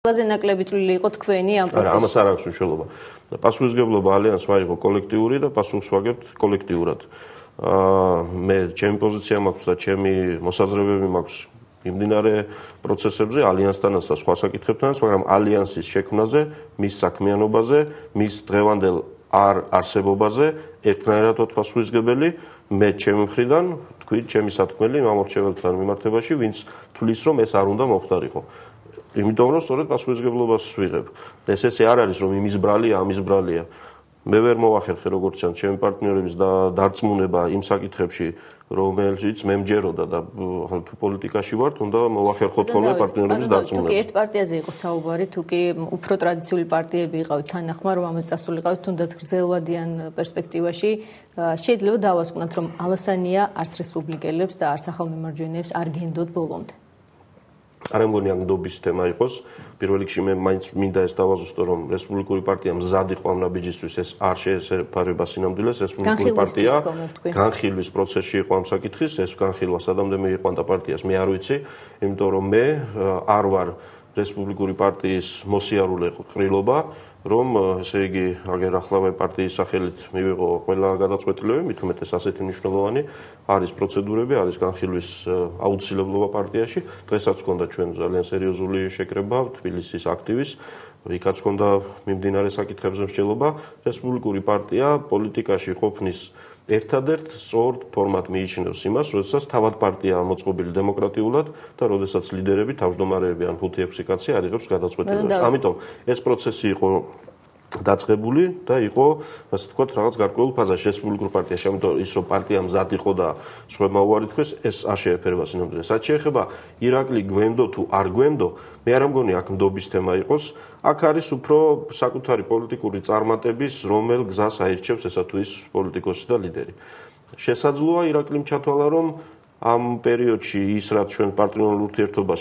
ყველაზე ნაკლები წვლილი იყო თქვენი ამ პროცესში. ამას არ აქვს მნიშვნელობა. პასუხისმგებლობა ალიანსმა აიღო კოლექტიური და პასუხს ვაგებთ კოლექტიურად. მე ჩემი პოზიცია მაქვს და ჩემი მოსაზრებები მაქვს მიმდინარე პროცესებზე, ალიანსთანაც და სხვა საკითხებთანაც, მაგრამ ალიანსის შექმნაზე, მის საქმიანობაზე, მის დღევანდელ არ არსებობაზე ერთნაირად ვარ პასუხისმგებელი. მე ჩემი მხრიდან თქვი ჩემი სათქმელი მამორჩეველთან მიმართებაში, ვინც თulis რომ ეს არ უნდა მოხდარიყო. იმიტომ რომ სწორედ პასუხისმგებლობას ვიღებ. ესე არ არის რომ იმის ბრალია, ამის ბრალია. მე ვერ მოვახერხე როგორც ჩანს ჩემი პარტნიორების დარწმუნება იმ საკითხებში, რომელშიც მე მჯეროდა და თუ პოლიტიკაში ვართ, უნდა მოვახერხოთ ხოლმე პარტნიორების დარწმუნება. თუ კი ერთ პარტიაზე იყო საუბარი, თუ კი უფრო ტრადიციული პარტიები იყავით თანახმა, რომ ამას წასულიყავით თუნდაც გრძელვადიან პერსპექტივაში, შეიძლება დავასკვნათ, რომ ალასანია არც რესპუბლიკელებს და არც ახალმემარჯვენეებს არ გენდოთ ბოლომდე. არ მგონია ნდობის თემა იყოს. პირველ რიგში მე მაინც მინდა ეს დავაზუსტო, რომ რესპუბლიკური პარტია მზად იყო ამ ნაბიჯისთვის, ეს არ შეესაბამება სინამდვილეს. რესპუბლიკური პარტია განხილვის პროცესში იყო ამ საკითხის, ეს განხილვა სადამდე მიიყვანდა პარტიას, მე არ ვიცი, იმიტომ რომ მე არ ვარ რესპუბლიკური პარტიის მოსიარულე ყრილობა, რომ ესე იგი აგერ ახლავე პარტიის სახელით მივიღო ყველა გადაწყვეტილებები, მით უმეტეს ასეთი მნიშვნელოვანი არის პროცედურები, არის განხილვის აუცილებლობა პარტიაში. დღესაც გქონდა ჩვენ ძალიან სერიოზული შეკრება თბილისის აქტივის, იქაც გქონდა მიმდინარე საკითხებზე მსჯელობა. რესპუბლიკური პარტია პოლიტიკაში ყოფნის ერთადერთ სწორ ფორმატ მიიჩნევს იმას, როდესაც თავად პარტია მოწყობილი დემოკრატიულად და როდესაც ლიდერები, თავმჯდომარეები ან 5-6 კაცი არ იღებს გადაწყვეტილებებს. ამიტომ ეს პროცესი იყო დაწყებული და იყო, ასე ვთქვათ, რაღაც გარკვეულ ფაზაში რესპუბლიკურ პარტიაში. ამიტომ ის რომ პარტია მზად იყო და სხვებმა უარი თქვეს, ეს არ შეეფერება სინამდვილეს. რაც შეეხება ირაკლი გვენდო თუ არ გვენდო, მე არ მგონი აქ ნდობის თემა იყოს. აქ არის უფრო საკუთარი პოლიტიკური წარმატების, რომელ გზას აირჩევს ესა თუ ის პოლიტიკოსი და ლიდერი. შესაძლოა ირაკლიმ ჩათვალა, რომ ამ პერიოდში ის რაც ჩვენ პარტნიორულ ურთიერთობას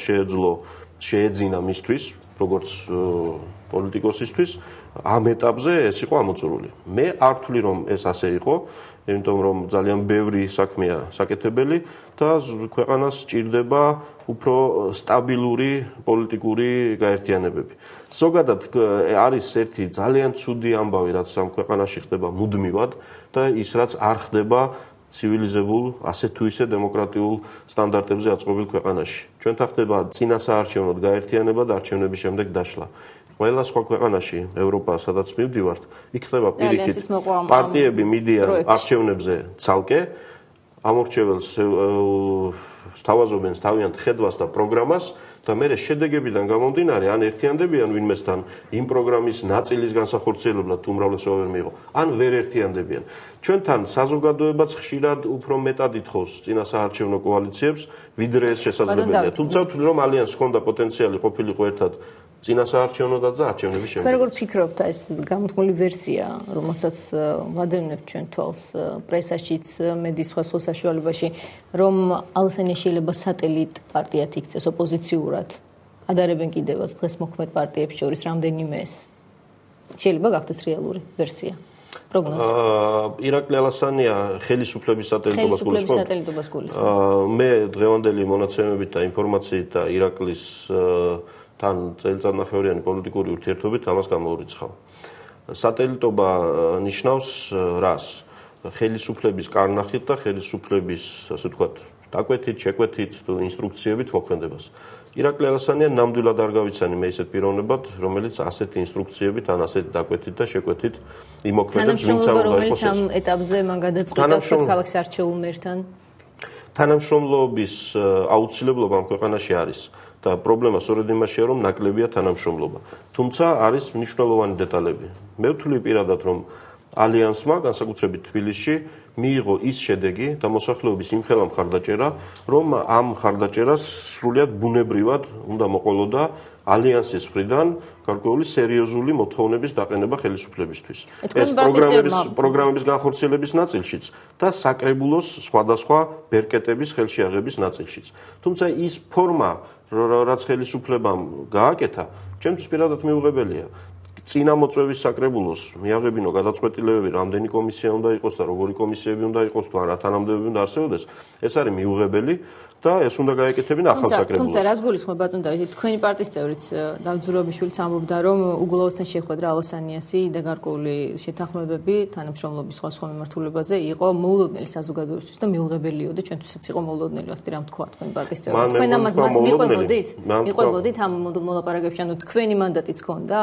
შეეძინა მისთვის, როგორც პოლიტიკოსისთვის, ამ ეტაპზე ეს იყო ამოწურული. მე არ ვთვლი რომ ეს ასე იყო, იმიტომ რომ ძალიან ბევრი საქმეა საკეთებელი და ქვეყანას სჭირდება უფრო სტაბილური პოლიტიკური გაერთიანებები. ზოგადად არის ერთი ძალიან ცუდი ამბავი, რაც ამ ქვეყანაში ხდება მუდმივად და ის რაც არ ხდება ცივილიზებულ, ასე თუ ისე დემოკრატიულ სტანდარტებზე აწყობილ ქვეყანაში. ჩვენთან ხდება წინასაარჩევნოდ გაერთიანება და არჩევნების შემდეგ დაშლა. ყველა სხვა ქვეყანაში, ევროპა, სადაც მივდივართ, იქ ხდება პირიქით პარტიები მიდიან არჩევნებზე ცალკე, ამორჩეველს სთავაზობენ თავიანთ ხედვას და პროგრამას და მერე შედეგებიდან გამომდინარე, ან ერთიანდებიან ვინმესთან იმ პროგრამის ნაწილის განსახორციელებლად თუ უმრავლესობა ვერ მიიღო, ან ვერ ერთიანდებიან. ჩვენთან საზოგადოებაც ხშირად უფრო მეტად ითხოვს წინასაარჩევნო კოალიციებს, ვიდრე ეს შესაძლებელია. თუმცა ვთვლი რომ ალიანსს ჰქონდა პოტენციალი ყოფილიყო ერთად წინასაარჩევნოდაც და არჩევნების შემდეგ. როგორ ფიქრობთ ეს გამოთქმული ვერსია, რომელსაც ვადევნებთ ჩვენ თვალს პრესაშიც, მედიის სხვა საშუალებაში, რომ ალასანია შეიძლება სატელიტ პარტიად იქცეს ოპოზიციურად. ადარებენ კიდევაც დღეს მოქმედ პარტიებს შორის რამდენიმეს. შეიძლება გახდეს რეალური ვერსია. პროგნოზი. ირაკლი ალასანია ხელისუფლების სატელიტობას გულისხმობს. მე დღევანდელი მონაცემებით და ინფორმაციით და ირაკლის თან წელიწადნახევრიანი პოლიტიკური ურთიერთობით ამას გამოურიცხავ. სატელიტობა ნიშნავს რას? ხელისუფლების კარნახით და ხელისუფლების, ასე ვთქვათ, დაკვეთით, შეკვეთით, ინსტრუქციებით მოქმედებას. ირაკლი ალასანია ნამდვილად არ გავიცანი მე ისეთ პიროვნებად, რომელიც ასეთი ინსტრუქციებით, ან ასეთი დაკვეთით და შეკვეთით იმოქმედებს, ვინც არ უნდა იყოს ეს. ამ ეტაპზე მან გადაწყვიტა ქალაქის არჩეულ მერთან. თანამშრომლობის აუცილებლობა ამ ქვეყანაში არის. და პრობლემა სწორედ იმაშია, რომ ნაკლებია თანამშრომლობა. თუმცა არის მნიშვნელოვანი დეტალები. მე ვთვლი პირადად, რომ ალიანსმა, განსაკუთრებით თბილისში, მიიღო ის შედეგი და მოსახლეობის იმხელა მხარდაჭერა, რომ ამ მხარდაჭერას სრულიად ბუნებრივად უნდა მოყოლოდა ალიანსის მხრიდან გარკვეული სერიოზული მოთხოვნების დაყენება ხელისუფლებისთვის. ეს პროგრამების განხორციელების ნაწილშიც და საკრებულოს სხვადასხვა ბერკეტების ხელშეაღების ნაწილშიც. თუმცა ის ფორმა, რაც ხელისუფლებამ გააკეთა, ჩემთვის პირადად მიუღებელია. წინამოწვევის საკრებულოს მიაღებინო გადაწყვეტილებები, რამდენი კომისია უნდა იყოს და როგორი კომისიები უნდა იყოს თუ არა თანამდებობები უნდა არსებობდეს, ეს არის მიუღებელი და ეს უნდა გაეკეთებინა ახალ საკრებულოს. თუმცა რას გულისხმობ ბატონ დავით, თქვენი პარტიის წევრიც დავით ზურაბიშვილიც ამბობდა, რომ უგულოვოსთან შეხვედრა ალასანიასი და გარკვეული შეთანხმებები თანამშრომლობის სხვა მიმართულებაზე იყო მოულოდნელი საზოგადოებისთვის და მიუღებელიო და ჩვენთვისაც იყო მოულოდნელი, ასე რამ თქვა თქვენი პარტიის წევრები. თქვენ ამას მიყვებოდით ამ მოლაპარაკებებში, ანუ თქვენი მანდატიც ჰქონდა?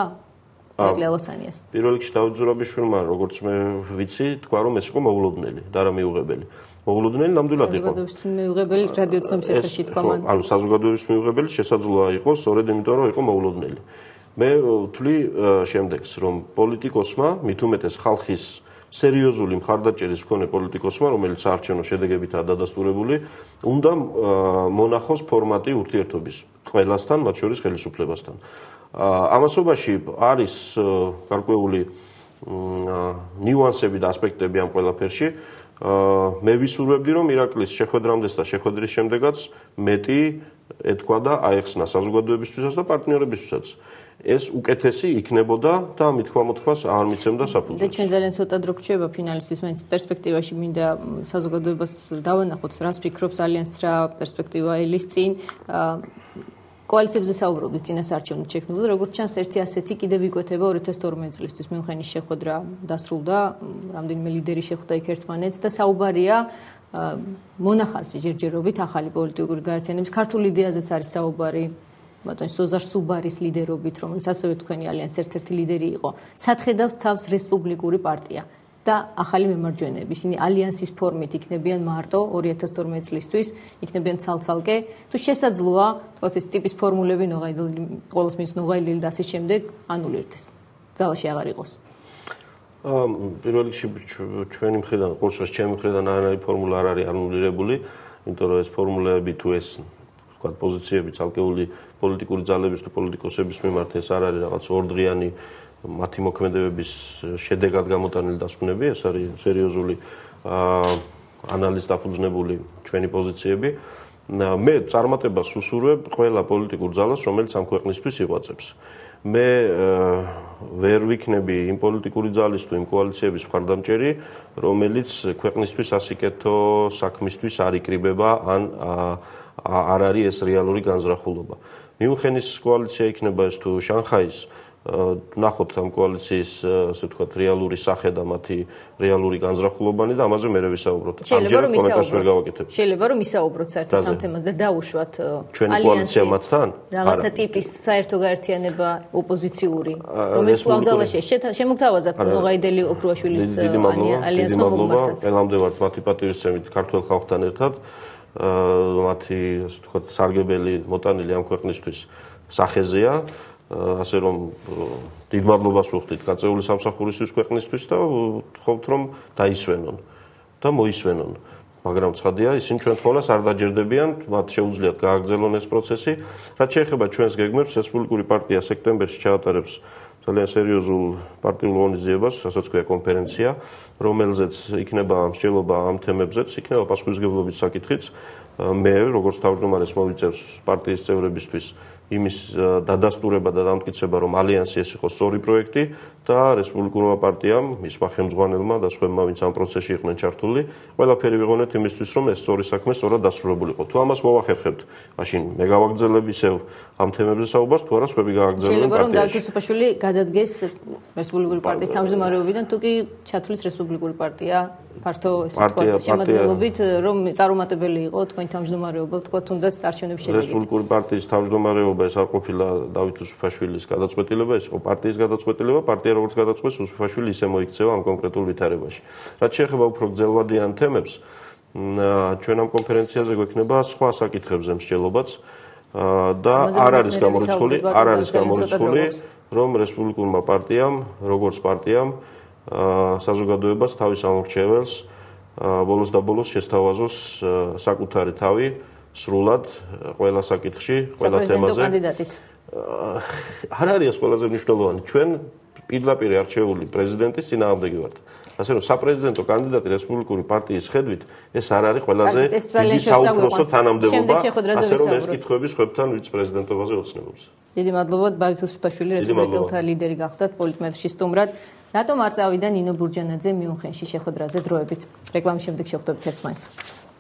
პირველ რიგში დავით ზურაბიშვილმა, როგორც მე ვიცი, თქვა რომ ეს იყო მოულოდნელი და არა მიუღებელი. მოულოდნელი ნამდვილად იყო. საზოგადოებისთვის მიუღებელი რადიოცნობის ეთერში თქვა მან. ანუ საზოგადოების მიუღებელი შესაძლოა იყოს, სწორედ იმიტომ რომ იყო მოულოდნელი. მე ვთვლი შემდეგს, რომ პოლიტიკოსმა, მით უმეტეს ხალხის სერიოზული მხარდაჭერის მქონე პოლიტიკოსმა, რომელიც საარჩევნო შედეგებითაა დადასტურებული, უნდა მონახოს ფორმატი ურთიერთობის ყველასთან, მათ შორის ხელისუფლებასთან. ამასობაში არის გარკვეული ნიუანსები და ასპექტები ამ ყველაფერში. მე ვისურვებდი, რომ ირაკლის შეხვედრამდეც და შეხვედრის შემდეგაც მეტი ეთქვა და აეხსნა საზოგადოებისთვისაც და პარტნიორებისთვისაც. ეს უკეთესი იქნებოდა და ამით თქვა მოთქმას არ მიცემდა საფუძველს. და ჩვენ ძალიან ცოტა დრო გრჩება ფინალისთვის, მაინც პერსპექტივაში მინდა საზოგადოებას დავანახოთ, რას ფიქრობს ალიანსს, რა პერსპექტივა ელის წინ. კოალიციებზე საუბრობდით წინასაარჩევნო შექმნაზე, როგორც ჩანს, ერთი ასეთი კიდევ იკვეთება 2012 წლისთვის მიუნხენის შეხვედრა დასრულდა, რამდენიმე ლიდერი შეხვდა იქ ერთმანეთს და საუბარია მონახაზი ჯერჯერობით ახალი პოლიტიკური გაერთიანების ქართულ იდეაზეც არის საუბარი. ბატონ სოზარ სუბარის ლიდერობით, რომელიც ასევე თქვენი ალიანსის ერთ-ერთი ლიდერი იყო, სათხედავს თავს რესპუბლიკური პარტია და ახალი მემარჯვენეები. ისინი ალიანსის ფორმით იქნებიან მარტო 2012 წლისთვის, იქნებიან ცალ-ცალკე, თუ შესაძლოა, თქვათ ეს ტიპის ფორმულები ყოველს მის ნოღაილილი და ასე შემდეგ ანულირდეს. ძალაში აღარ იყოს. პირველ რიგში ჩვენი მხრიდან, ყოველთვის ჩემი მხრიდან არანაირი ფორმულა არ არის ანულირებული, იმიტომ რომ ეს ფორმულები თუ ეს თქვათ პოზიციები ცალკეული პოლიტიკური ძალების თუ პოლიტიკოსების მიმართ ეს არ არის რაღაც ორდღიანი მათი მოქმედებების შედეგად გამოტანილი დასკვნები, ეს არის სერიოზული ანალიზით დაფუძნებული ჩვენი პოზიციები. მე წარმატებას უსურვებ ყველა პოლიტიკურ ძალას, რომელიც ამ ქვეყნისთვის იღვაწებს. მე ვერ ვიქნები იმ პოლიტიკური ძალის თუ იმ კოალიციების მხარდამჭერი, რომელიც ქვეყნისთვის ასიკეთო საქმისთვის არ იკრიბება ან არ არის ეს რეალური განზრახულობა. მიუნხენის კოალიცია იქნება ეს თუ შანხაის, ნახოთ ამ კოალიციის, ასე ვთქვათ, რეალური სახე და მათი რეალური განზრახულობანი და ამაზე მე ვისაუბროთ. ამჯერად კომენტარს ვერ გავაკეთებ. შეიძლება რომ ისაუბროთ საერთოდ ამ თემას და დაუშვათ ალიანსია მათთან? რაღაცა ტიპის საერთო გაერთიანება ოპოზიციური, რომელიც კვლავ შემოგთავაზათ ნოღაიდელი ოქრუაშვილის ალიანსმა მომმართათ. ელამდებართ მათი პატივისცემით ქართულ ხალხთან ერთად. მათი ასე ვთქვათ სარგებელი მოტანილი ამ ქვეყნისთვის სახეზეა, ასე რომ დიდ მადლობას ვუხდით გაწეული სამსახურისთვის ქვეყნისთვის და ვთხოვთ რომ დაისვენონ და მოისვენონ. მაგრამ ცხადია, ისინი ჩვენ თხოვნას არ დაჯერდებიან, მათ შეუძლიათ გააგრძელონ ეს პროცესი. რაც შეეხება ჩვენს გეგმებს, რესპუბლიკური პარტია სექტემბერში ჩაატარებს ძალიან სერიოზულ პარტიულ ღონისძიებას, რასაც ქვია კონფერენცია, რომელზეც იქნება მსჯელობა ამ თემებზეც, იქნება პასუხისმგებლობის საკითხიც. მე, როგორც თავმჯდომარეს მოვიწევს პარტიის წევრებისთვის იმის დადასტურება და დამტკიცება, რომ ალიანსი ეს იყო სწორი პროექტი და რესპუბლიკურმა პარტიამ, მისმა ხელმძღვანელმა და სხვებმა, ვინც ამ პროცესში იყვნენ ჩართული, ყველაფერი ვიღონეთ იმისთვის, რომ ეს სწორი საქმე სწორად დასრულებულიყო. თუ ამას მოვახერხებთ, მაშინ მე გავაგრძელებ ისევ ამ თემებზე საუბარს, თუ არა სხვები გააგრძელებენ პარტიაში. შეიძლება რომ დავით უსუფაშვილი გადადგეს რესპუბლიკური პარტიის თავმჯდომარეობიდან, თუ კი ჩათვლის რესპუბლიკური პარტია ფართო ესე ვთქვათ შემადგენლობით, რომ წარუმატებელი იყო თქვენი თავმჯდომარეობა, ვთქვათ, თუნდაც არჩევნების შედეგით. რესპუბლიკური პარტიის თავმჯდომარეობა ეს არ ყოფილა დავით უსუფაშვილის გადაწყვეტილება, ეს იყო პარტიის გადაწყვეტილება, პარტია როგორც გადაწყვეტს, უსუფაშვილი ისე მოიქცევა ამ კონკრეტულ ვითარებაში. რაც შეეხება უფრო გრძელვადიან თემებს, ჩვენ ამ კონფერენციაზე გვექნება სხვა საკითხებზე მსჯელობაც და არ არის გამორიცხული, რომ რესპუბლიკურმა პარტიამ, როგორც პარტიამ საზოგადოებას თავის ამორჩეველს ბოლოს და ბოლოს შესთავაზოს საკუთარი თავი სრულად ყველა საკითხში, ყველა თემაზე. საპრეზიდენტო კანდიდატით. არ არის ეს ყველაზე მნიშვნელოვანი. ჩვენ პირდაპირ არჩეული პრეზიდენტის წინააღმდეგი ვართ. ასე რომ საპრეზიდენტო კანდიდატი რესპუბლიკური პარტიის ხედვით ეს არ არის ყველაზე დიდი საუფროსო თანამდებობა, ასე რომ ეს კითხვები სხვებთან ვიცე-პრეზიდენტობაზე ოცნებობს. დიდი მადლობა, ბაგით უსუფაშვილი რესპუბლიკელთა ლიდერი გახდათ პოლიტმეტრში სტუმრად. რატომ არ წავიდა ნინო ბურჯანაძე მიუნხენში შეხვედრაზე დროებით? რეკლამის შემდეგ შევხვდებით ერთმანეთს.